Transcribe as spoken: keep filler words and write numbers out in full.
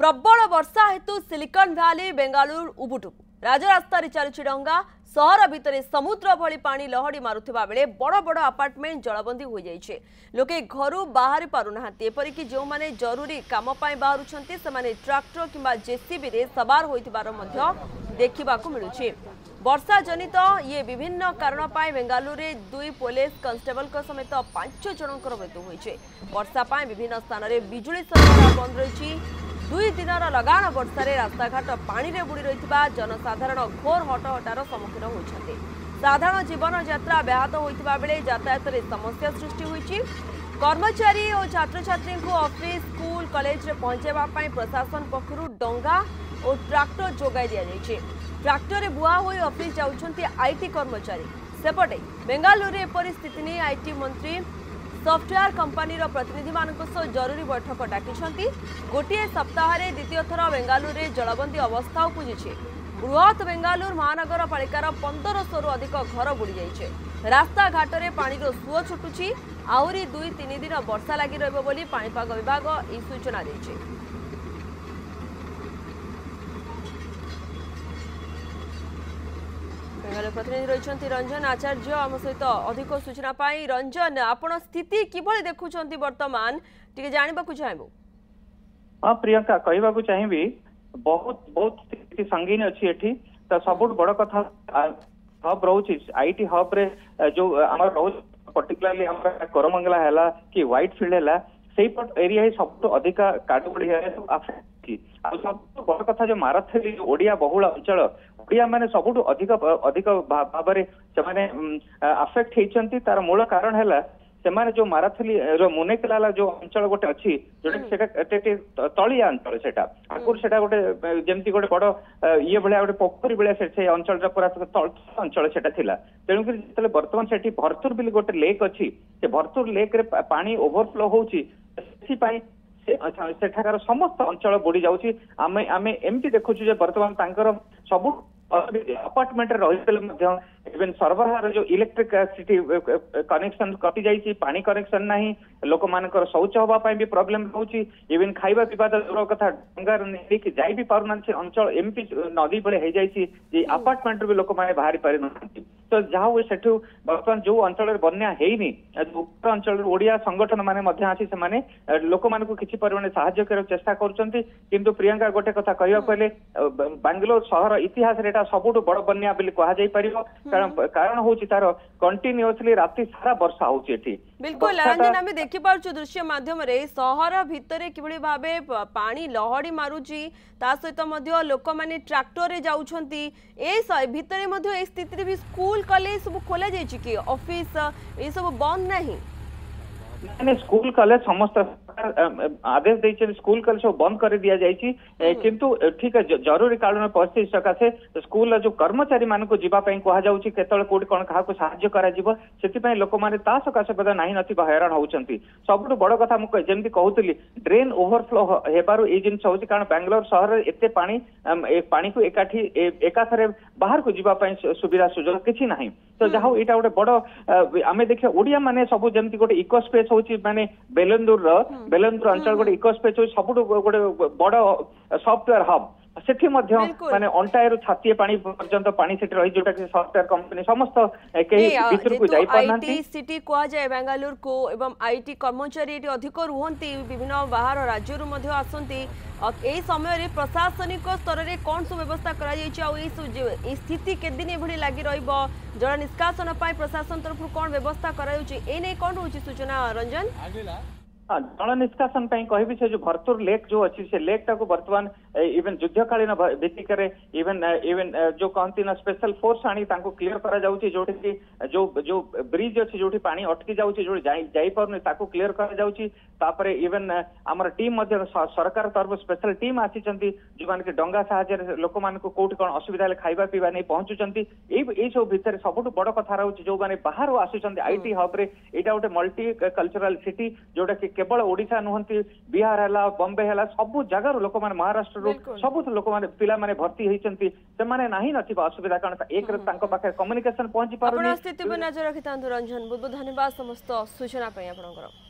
प्रबल वर्षा हेतु सिलिकन भ्याली बेंगालुरु उबुटुबु राजरास्ता चलुची डंगा सहर भितर समुद्र भली पानी लहड़ी मारुथिबा बेले बड़ बड़ अपार्टमेंट जलबंदी हो जाइछे। लोके घरु बाहरी पारुनाहांती। एपरिक जो माने जरूरी काम पाई बाहरुछंती सेमाने ट्रैक्टर किंबा जेसीबी रे सवार होइतिबार मध्य देखिबाकू मिलुछे। वर्षा जनित ये विभिन्न कारण पाई बेंगालुरु रे दुई पुलिस कांस्टेबल को समेत पांच जनकर मृत्यु होइछे। वर्षा पाई विभिन्न स्थान रे बिजुली सरबराह बंद रहिछि। दुई दिन लगाण वर्षा रास्ताघाट पानी रे बुड़ी रही जनसाधारण घोर हटहटार सम्मुखीन होती। साधारण जीवन यात्रा व्याहत होता बेले यातायात रे समस्या सृष्टि होती। कर्मचारी और छात्र छात्री को ऑफिस स्कूल कॉलेज रे पहुंचाइबा पई प्रशासन पक्षरु डंगा और ट्रैक्टर जोगाई दिया जायछि। ट्रैक्टर रे बुआ होई ऑफिस जाउछंती आईटी कर्मचारी। सेपटे बेंगालुरु रे परिस्थिति नै आईटी मंत्री सॉफ्टवेयर कंपनी प्रतिनिधि मानक जरूरी बैठक डाकिछंती। गोटे सप्ताह द्वितीय थर बेंगालुरु रे जलबंदी अवस्था उपजिछे। बृहत बेंगालुरु महानगर पालिकार पंदर सौ अधिक घर बुड़ी जाइछे। रास्ता घाट रे पानी रो सुओ छुटुछि। आउरी दुई तीन दिन वर्षा लागि रहबो बोली पाणीपाग विभाग ई सूचना दैछे। प्रतिनिधि रही रंजन आचार्य आम सहित अधिक सूचना पाई। रंजन आपण स्थिति किभली देखुछंती वर्तमान टिके जानिबाकू चाहेबो। हां प्रियंका कहबाकू चाहिबी बहुत बहुत स्थिति संगीन अछि एठी। त सबुठ बड़ कथा हब रहउछि आईटी हब रे जो हमर रहउ पर्टिकुलरली हमर करमंगला हैला कि व्हाइट फील्ड हैला सेही पट एरिया ही सब अधिक काटगुडी है अफेक्ट की। आ सब बड़ कथा जो माराथली ओडिया बहुल अंचल ओडिया माने सबुठ अधिक अधिक भाव में से अफेक्ट होती। तार मूल कारण है सेमाने जो माराथली मुनेकलाला जो अंचल गोटे अच्छी जोटा तलिया अंचल से आगुरी से गोटे जमती गोटे बड़ ये भाया गोटे पोखरी भाया से अंचल पूरा तल अंचल से तेणुक जो बर्तमान से भरतुर भी गोटे लेक अच्छी से भरतुर लेक रे पानी ओभरफ्लो होची सेठाकार समस्त अंचल बुड़ी जाउची। आमे आमे एमती देखुछु जे वर्तमान तांकर सबु अपार्टमेंट रही इवन सरबराह जो इलेक्ट्रिक सिटी कनेक्शन कटि जाइए पानी कनेक्शन नहीं लोक मानकर शौच हाँपी भी प्रोब्लेम रोचे। इवन खाଇବା पीवा दूर कथा डंगार नहीं जाई भी पार अंचल एमपी नदी भले हो जाए अपार्टमेंट भी लोक मैंने बाहरी पारि ना। तो जहाँ हुए से बर्तमान जो अंचल बन्या हैनी उपर अंचल ओडिया संगठन माने आसी से लोक मान किसी परिमाण साहाय्य कर चेष्टा करुँच। किंतु प्रियंका गोटे कथा कहवा कहले बांग्लोर सहर इतिहास रे सबुठ बड़ बन्या बोली कह जाई परिबो। कारण कारण होची तार कंटिन्यूअसली राति सारा वर्षा होची एठी। बिल्कुल रंजन आमे देखि पारछु दृश्य माध्यम रे सहर भितरे किबळी भाबे पानी लहड़ी मारुची ता सहित मध्य लोक माने ट्रैक्टर रे जाउछंती। ए भितरे मध्य ए स्थिति रे भी स्कूल कॉलेज सब खोला जायछि कि ऑफिस ए सब बंद नहीं। नहीं स्कूल कॉलेज समस्त आदेश देते स्कूल कॉलेज सब बंद कर दिया जाइए। किंतु ठीक है जरूरी कालन परिस्थिति सकाशे स्कूल जो कर्मचारी मान को जीवाई कहुच्छी केतल कौटी कौन क्या साहाय्य कर लोक मैंने सकाशे पद ना नथिबा हैरान होती। सबुठ बड़ कथा मुझे कहूली ड्रेन ओभरफ्लो होबार ये जिन हूँ कारण बांग्लोर सहर एत पानी पानी को एकाठी एकाथरे बाहर को जीवाई सुविधा सुजोग किसी ना। तो जहाँ यहाँ गोटे बड़ आम देखिए ओडिया माने सब जमी गोटे इको स्पेस होची माने बेलंदुर बेलंदुर अंचल गोटे इको स्पेस हो सब गोटे बड़ सॉफ्टवेयर हब सेठी मध्य माने अंटायर छाती पानी पर्यंत पानी सेठी रही जोटा कि सॉफ्टवेयर कंपनी समस्त कई भीतर को जाई पारनांती। आईटी सिटी कहा जाए बेंगालुरु को एवं आईटी कर्मचारी एटी अधिक रुहंती विभिन्न बाहर राज्य रु मध्य आसंती। ए समय रे प्रशासनिक स्तर रे कोन सब व्यवस्था करा जायछि आ ए स्थिति के दिन एभली लागि रहइबो जल निष्कासन पाई प्रशासन तरफ कोन व्यवस्था करा जायछि ए नै कोन होछि सूचना रंजन। जल निष्कासन कहि से जो भरतुर लेक जो अच्छी से लेक टाको वर्तमान इवन युद्धकालीन भित्तिक इवन इवन जो कहती ना स्पेशल फोर्स आनी क्लियर करा जाउची जोठी कि जो जो ब्रिज अच्छी जो पानी अटकी जाउची जो जाई पारनी ताको क्लियर करा जाउची। तापरे इवन आमर टीम मध्य सरकार तरफ स्पेशल टीम आसीचंती जो मान के डंगा साहाय्य लोक मान को कोठी कोन असुविधा ले खाइबा पीबा नै पहुंचुचंती। ए सब भितर सबुठ बड़ कथा रहउची जो माने बाहर आसीचंती आईटी हब रे एटा गोटे मल्टी कल्चरल सिटी जोटा कि केवल ओडिशा नुहंती बिहार है बॉम्बे है सब जगार लोक मैंने महाराष्ट्र सब लोक मैंने पिला माने भर्ती होती से नथिबा असुविधा कारण एक पाखे कम्युनिकेशन पहुंची पार। स्थिति पर नजर रखिता रंजन बहुत बहुत धन्यवाद समस्त सूचना।